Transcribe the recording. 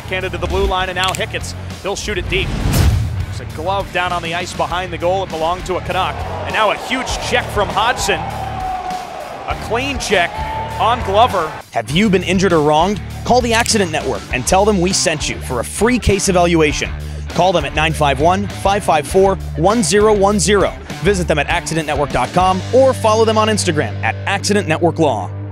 backhanded to the blue line, and now Hickett's. He'll shoot it deep. There's a glove down on the ice behind the goal. It belonged to a Canuck. And now a huge check from Hodgson. A clean check on Glover. Have you been injured or wronged? Call the Accident Network and tell them we sent you for a free case evaluation. Call them at 951-554-1010. Visit them at accidentnetwork.com or follow them on Instagram at Accident Network Law.